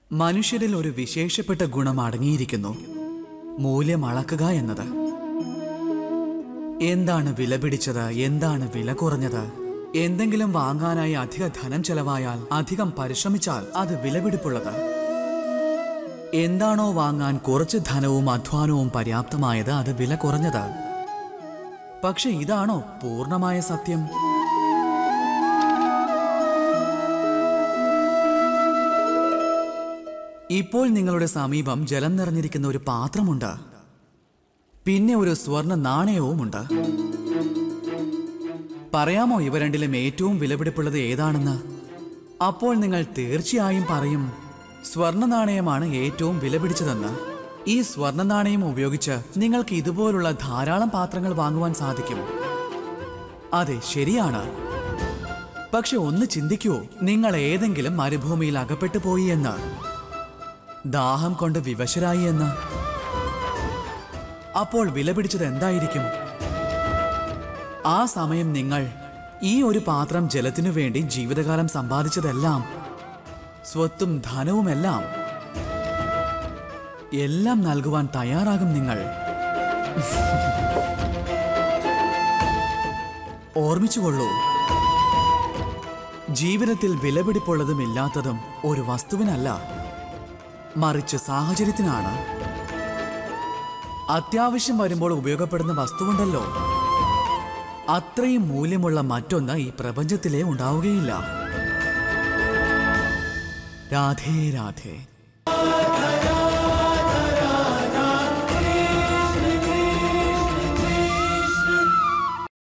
മനുഷ്യരിൽ ഒരു വിശേഷപ്പെട്ട ഗുണം അടങ്ങിയിരിക്കുന്നു. മൂല്യം അളക്കുക എന്നത്. എന്താണ് വില പിടിച്ചത്, എന്താണ് വില കുറഞ്ഞത്? എന്തെങ്കിലും വാങ്ങാനായി അധിക ധനം ചെലവായാൽ, അധികം പരിശ്രമിച്ചാൽ അത് വിലപിടിപ്പുള്ളത്. എന്താണോ വാങ്ങാൻ കുറച്ച് ധനവും അധ്വാനവും പര്യാപ്തമായത്, അത് വില കുറഞ്ഞത്. പക്ഷെ ഇതാണോ പൂർണ്ണമായ സത്യം? ഇപ്പോൾ നിങ്ങളുടെ സമീപം ജലം നിറഞ്ഞിരിക്കുന്ന ഒരു പാത്രമുണ്ട്. പിന്നെ ഒരു സ്വർണ്ണ നാണയവുമുണ്ട്. പറയാമോ ഇവ രണ്ടിലും ഏറ്റവും വിലപിടിപ്പുള്ളത് ഏതാണെന്ന്? അപ്പോൾ നിങ്ങൾ തീർച്ചയായും പറയും സ്വർണ്ണ നാണയമാണ് ഏറ്റവും വിലപിടിച്ചതെന്ന്. ഈ സ്വർണ്ണ നാണയം ഉപയോഗിച്ച് നിങ്ങൾക്ക് ഇതുപോലുള്ള ധാരാളം പാത്രങ്ങൾ വാങ്ങുവാൻ സാധിക്കും. അതെ, ശരിയാണ്. പക്ഷെ ഒന്ന് ചിന്തിക്കൂ, നിങ്ങൾ ഏതെങ്കിലും മരുഭൂമിയിൽ അകപ്പെട്ടു പോയി എന്ന്, ദാഹം കൊണ്ട് വിവശരായി എന്ന്. അപ്പോൾ വിലപിടിച്ചത് എന്തായിരിക്കും? ആ സമയം നിങ്ങൾ ഈ ഒരു പാത്രം ജലത്തിനു വേണ്ടി ജീവിതകാലം സമ്പാദിച്ചതെല്ലാം, സ്വത്തും ധനവുമെല്ലാം എല്ലാം നൽകുവാൻ തയ്യാറാകും നിങ്ങൾ. ഓർമ്മിച്ചുകൊള്ളൂ, ജീവിതത്തിൽ വിലപിടിപ്പുള്ളതും ഇല്ലാത്തതും ഒരു വസ്തുവിനല്ല, മറിച്ച് സാഹചര്യത്തിനാണ്. അത്യാവശ്യം വരുമ്പോൾ ഉപയോഗപ്പെടുന്ന വസ്തുവുണ്ടല്ലോ, അത്രയും മൂല്യമുള്ള മറ്റൊന്ന് ഈ പ്രപഞ്ചത്തിലേ ഉണ്ടാവുകയില്ല. രാധേ രാധേ.